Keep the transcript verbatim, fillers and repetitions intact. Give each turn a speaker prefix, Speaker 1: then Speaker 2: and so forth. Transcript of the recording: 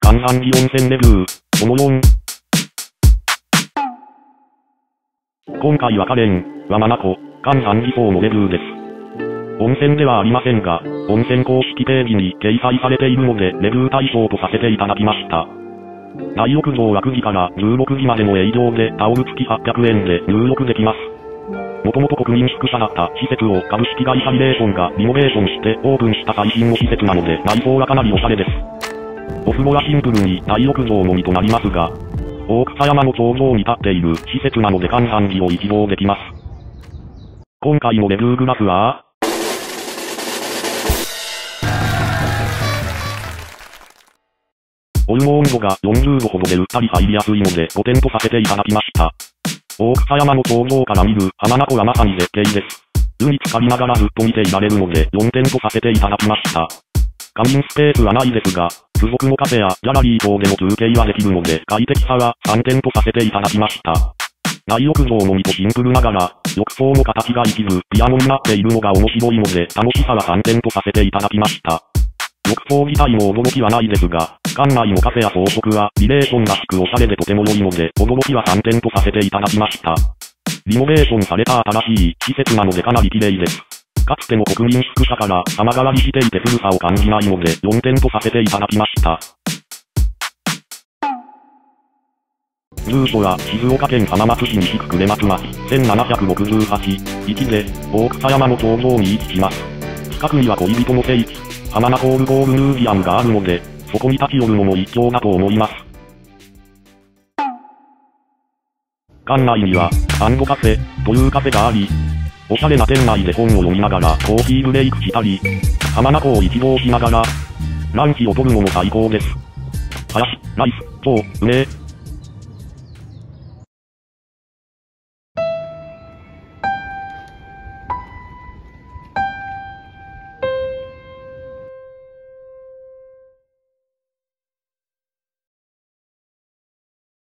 Speaker 1: 関山寺温泉レビュー、そのよん。今回はカレン、はまなこ、関山寺荘のレビューです。温泉ではありませんが、温泉公式ページに掲載されているので、レビュー対象とさせていただきました。大浴場はくじからじゅうろくじまでの営業でタオル付きはっぴゃくえんで入浴できます。もともと国民宿舎だった施設を株式会社リレーションがリノベーションしてオープンした最新の施設なので内装がかなりおしゃれです。お風呂はシンプルに大浴場のみとなりますが、大草山の頂上に立っている施設なので関山寺を一望できます。今回のレビューグラフは、お湯の温度がよんじゅうどほどでうっかり入りやすいのでごてんとさせていただきました。大草山の頂上から見る浜名湖はまさに絶景です。湯に浸かりながらずっと見ていられるのでよんてんとさせていただきました。仮眠スペースはないですが、付属のカフェやギャラリー等での休憩はできるので快適さはさんてんとさせていただきました。大浴場のみとシンプルながら、浴槽の形が一部ピアノになっているのが面白いので楽しさはさんてんとさせていただきました。浴槽自体も驚きはないですが、館内のカフェや装飾はリレーションらしくおしゃれでとても良いので驚きはさんてんとさせていただきました。リノベーションされた新しい施設なのでかなり綺麗です。かつての国民宿舎から様変わりしていて古さを感じないのでよんてんとさせていただきました。住所は静岡県浜松市西区呉松町せんななひゃくろくじゅうはち、いちで大草山の頂上に位置します。近くには恋人の聖地、浜名湖オルゴールミュージアムがあるので、そこに立ち寄るのも一興だと思います。館内には、サンゴカフェというカフェがあり、おしゃれな店内で本を読みながらコーヒーブレイクしたり、浜名湖を一望しながら、ランチを取るのも最高です。林、ライス、超、うめえ。